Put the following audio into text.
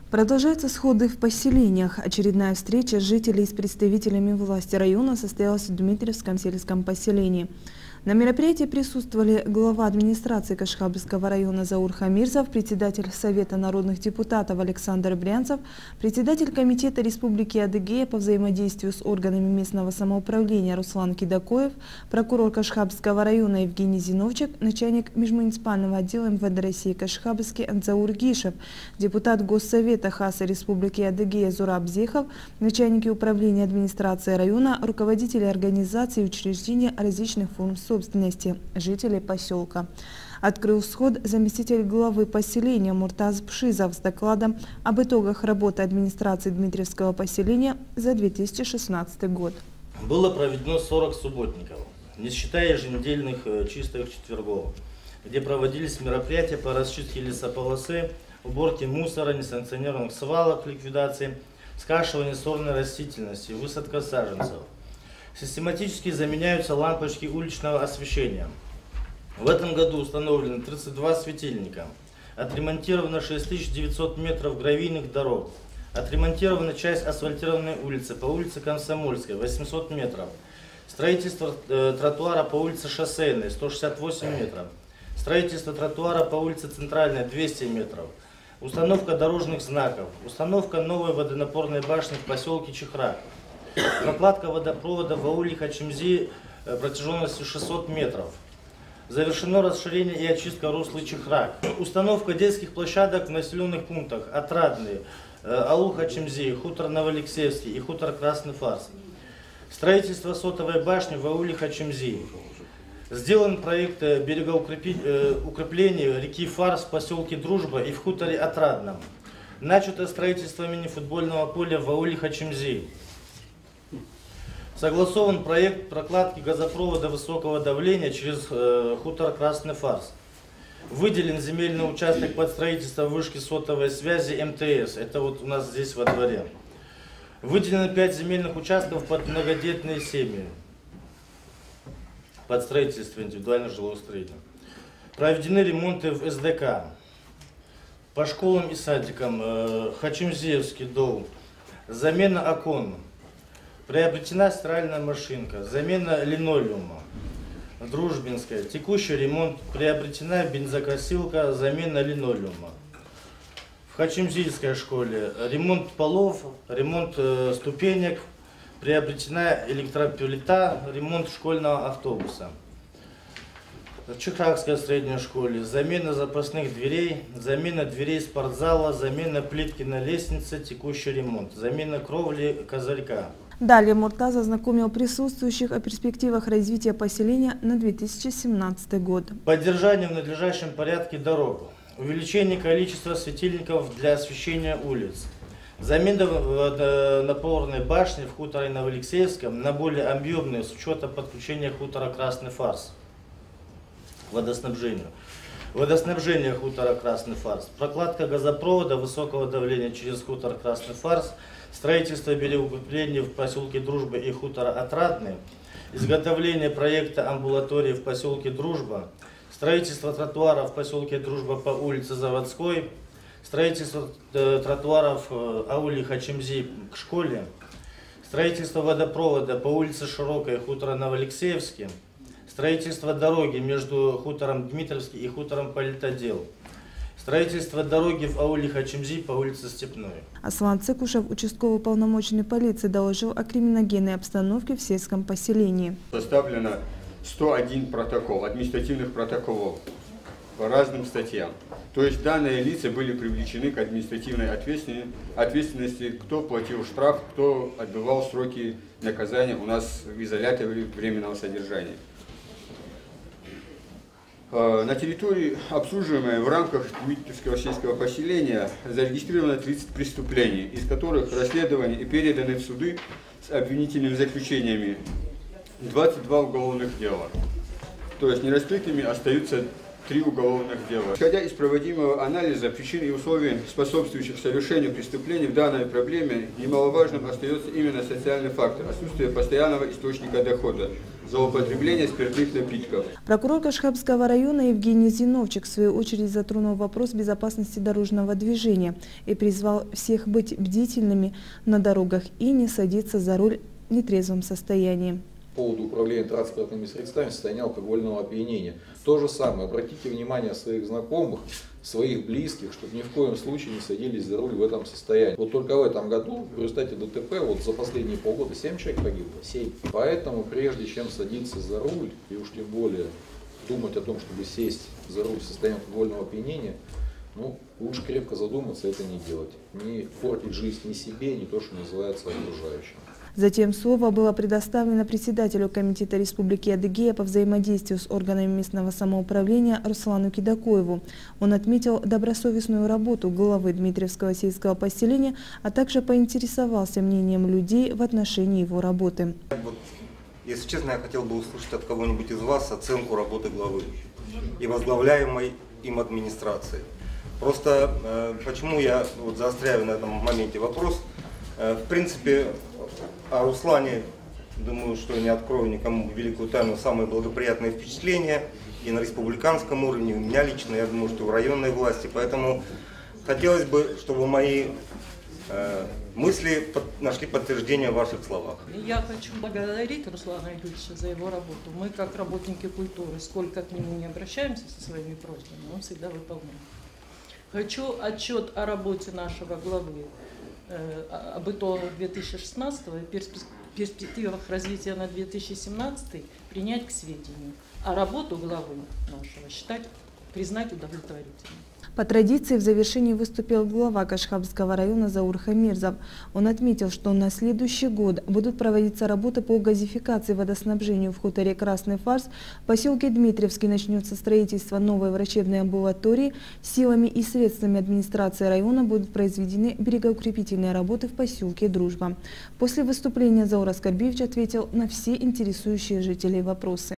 Продолжаются сходы в поселениях. Очередная встреча жителей с представителями власти района состоялась в Дмитриевском сельском поселении. На мероприятии присутствовали глава администрации Кашхабльского района Заур Хамирзов, председатель Совета народных депутатов Александр Брянцев, председатель Комитета Республики Адыгея по взаимодействию с органами местного самоуправления Руслан Кидакоев, прокурор Кашхабльского района Евгений Зиновчик, начальник межмуниципального отдела МВД России Кашхабльский Анзаур Гишев, депутат Госсовета Хаса Республики Адыгея Зураб Зехов, начальники управления администрации района, руководители организаций и учреждений различных форм собственности, жителей поселка. Открыл сход заместитель главы поселения Муртаз Пшизов с докладом об итогах работы администрации Дмитриевского поселения за 2016 год. Было проведено 40 субботников, не считая еженедельных чистых четвергов, где проводились мероприятия по расчистке лесополосы, уборке мусора, несанкционированных свалок, ликвидации, скашивания сорной растительности, высадка саженцев. Систематически заменяются лампочки уличного освещения. В этом году установлено 32 светильника, отремонтировано 6900 метров гравийных дорог, отремонтирована часть асфальтированной улицы по улице Комсомольской 800 метров, строительство тротуара по улице Шоссейной 168 метров, строительство тротуара по улице Центральной 200 метров, установка дорожных знаков, установка новой водонапорной башни в поселке Чехрак, прокладка водопровода в ауле Хачимзи протяженностью 600 метров. Завершено расширение и очистка русла Чехрак. Установка детских площадок в населенных пунктах Отрадный, аул Хачимзи, хутор Новоалексеевский и хутор Красный Фарс. Строительство сотовой башни в ауле Хачимзи. Сделан проект берегоукрепления реки Фарс в поселке Дружба и в хуторе Отрадном. Начато строительство мини-футбольного поля в ауле Хачимзи. Согласован проект прокладки газопровода высокого давления через хутор Красный Фарс. Выделен земельный участок под строительство вышки сотовой связи МТС. Это вот у нас здесь во дворе. Выделено 5 земельных участков под многодетные семьи. Под строительство индивидуального жилого строения. Проведены ремонты в СДК. По школам и садикам Хачимзиевский дом. Замена окон. Приобретена стиральная машинка, замена линолеума, Дружбинская, текущий ремонт, приобретена бензокосилка, замена линолеума. В Хачимзийской школе ремонт полов, ремонт ступенек, приобретена электроплита, ремонт школьного автобуса. В Чехракской средней школе замена запасных дверей, замена дверей спортзала, замена плитки на лестнице, текущий ремонт, замена кровли козырька. Далее Муртаз ознакомил присутствующих о перспективах развития поселения на 2017 год. Поддержание в надлежащем порядке дорог, увеличение количества светильников для освещения улиц, замена напорной башни в хуторе Новоалексеевском на более объемные с учетом подключения хутора Красный Фарс к водоснабжению. Водоснабжение хутора Красный Фарс, прокладка газопровода высокого давления через хутор Красный Фарс, строительство берегоукрепления в поселке Дружба и хутора Отрадный, изготовление проекта амбулатории в поселке Дружба, строительство тротуара в поселке Дружба по улице Заводской, строительство тротуаров ауле Хачимзи к школе, строительство водопровода по улице Широкой и хутора Новоалексеевский, строительство дороги между хутором Дмитриевский и хутором Политодел. Строительство дороги в ауле Хачимзи по улице Степной. Аслан Цикушев, участковый уполномоченный полиции, доложил о криминогенной обстановке в сельском поселении. Составлено 101 протокол, административных протоколов по разным статьям. То есть данные лица были привлечены к административной ответственности, кто платил штраф, кто отбывал сроки наказания у нас в изоляторе временного содержания. На территории, обслуживаемой в рамках Дмитриевского сельского поселения, зарегистрировано 30 преступлений, из которых расследованы и переданы в суды с обвинительными заключениями 22 уголовных дела. То есть нераскрытыми остаются 3 уголовных дела. Исходя из проводимого анализа причин и условий, способствующих совершению преступлений, в данной проблеме немаловажным остается именно социальный фактор – отсутствие постоянного источника дохода, злоупотребление спиртных напитков. Прокурор Кашхабского района Евгений Зиновчик в свою очередь затронул вопрос безопасности дорожного движения и призвал всех быть бдительными на дорогах и не садиться за руль в нетрезвом состоянии. По поводу управления транспортными средствами в состоянии алкогольного опьянения. То же самое. Обратите внимание своих знакомых, своих близких, чтобы ни в коем случае не садились за руль в этом состоянии. Вот только в этом году в результате ДТП вот за последние полгода 7 человек погибло. 7. Поэтому прежде чем садиться за руль, и уж тем более думать о том, чтобы сесть за руль в состоянии алкогольного опьянения, лучше крепко задуматься, это не делать. Не портить жизнь ни себе, ни то, что называется, окружающим. Затем слово было предоставлено председателю Комитета Республики Адыгея по взаимодействию с органами местного самоуправления Руслану Кидакоеву. Он отметил добросовестную работу главы Дмитриевского сельского поселения, а также поинтересовался мнением людей в отношении его работы. Если честно, я хотел бы услышать от кого-нибудь из вас оценку работы главы и возглавляемой им администрации. Просто почему я заостряю на этом моменте вопрос. В принципе, о Руслане, думаю, что не открою никому великую тайну, самые благоприятные впечатления и на республиканском уровне, у меня лично, я думаю, что в районной власти. Поэтому хотелось бы, чтобы мои мысли нашли подтверждение в ваших словах. Я хочу благодарить Руслана Юрьевича за его работу. Мы, как работники культуры, сколько к нему не обращаемся со своими просьбами, он всегда выполняет. Хочу отчет о работе нашего главы, об итогах 2016 и перспективах развития на 2017 принять к сведению, а работу главы нашего признать удовлетворительной. По традиции в завершении выступил глава Кашхабского района Заур Хамирзов. Он отметил, что на следующий год будут проводиться работы по газификации водоснабжению в хуторе Красный Фарс. В поселке Дмитриевский начнется строительство новой врачебной амбулатории. Силами и средствами администрации района будут произведены берегоукрепительные работы в поселке Дружба. После выступления Заур Аскарбиевич ответил на все интересующие жителей вопросы.